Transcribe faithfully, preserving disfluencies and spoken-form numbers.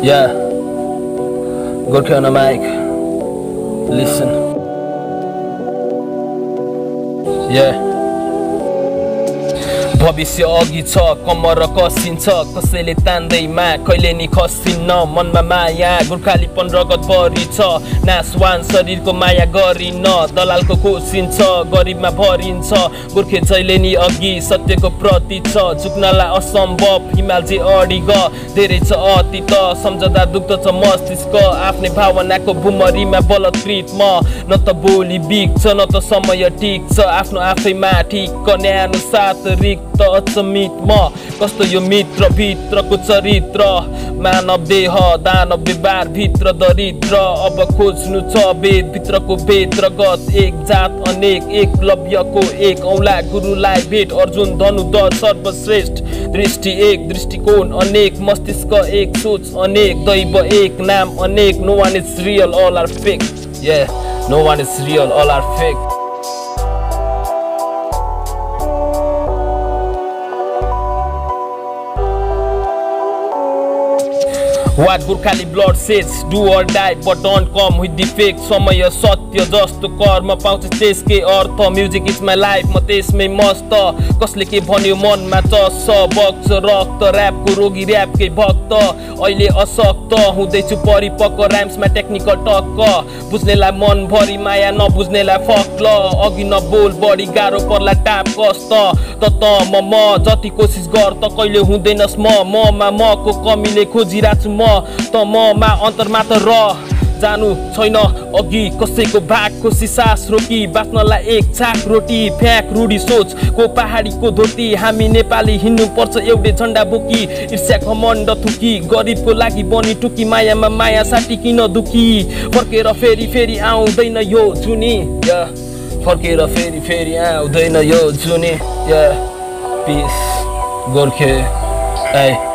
Yeah, Gorkha on the mic. Listen. Yeah. भविष्य अघि छ कमर कसिन्छ कसैले तान्दैमा कहिले नि खसिन्न मनमा माया गोर्खालीपन रगत भरि छ नासवान शरीरको माया गरिन दलालको कोसिन्छ गरिबमा भरिन्छ गोर्खे जहिले नि अघि सत्यको प्रति छ झुक्नलाई असम्भव हिमाल जे अडिग धेरै छ अतीत सम्झदा दुख्द छ मस्तिष्क आफ्नै भावनाको भुमरीमा बलत्कृत म न त बोली बिग्छ न त समय टिक्छ आफ्नो आफैमा ठिक न्यायानुसार रिक्त अचमित म कस्तो यो मित्र भित्रको चरित्र मानव देह दानव व्यवहार भित्र दरिद्र अब खोज्नु छ वेद भित्रको वेद रगत एक जात अनेक एकलव्यको एक औला गुरुलाई भेट अर्जुन धनु द सर्वश्रेष्ठ दृष्टि एक दृष्टिकोण अनेक मस्तिष्क एक सोच अनेक दैव एक नाम अनेक no one is real all are fake yeah no one is real all are fake What Gorkhali blood says, do or die, but don't come with the fake. समय सत्य जस्तो कर्म पाउँछ त्यसकै अर्थ म्युजिक इज माई लाइफ म त्यसमै मस्त कसले के भन्यो मनमा चस्छ बग्छ रक्त ऱ्यापको रोगी ऱ्यापकै भक्त अहिले असक्त हुँदैछु परिपक्व ऱ्याम्समा टेक्निकल टक्क बुझ्नेलाई मनभरि माया नबुझ्नेलाई फक्ल अघि नबोल बढी गाह्रो पर्ला टाप कस्त त त म म जति कोसिस गर त कहिले हुँदैनस् म ममा मको कमीले खोजिरहेछु म त ममा अन्तरमा त र जानु छैन अघि कसैको भागको सिसास रोकी बाँच्नलाई एक छाक रोटी फ्याक रूढी सोच को पहाडीको धोती हामी नेपाली हिँड्नु पर्छ एउटै झण्डा बोकी ईर्ष्या घमण्ड थुकी गरिबको लागि बनी टुकी मायामा माया साटी किन दुखी फर्केर फेरि फेरि आउँदैन यो जुनी फर्केर फेरि फेरि आउँदैन यो जुनी पिस गोर्खे ए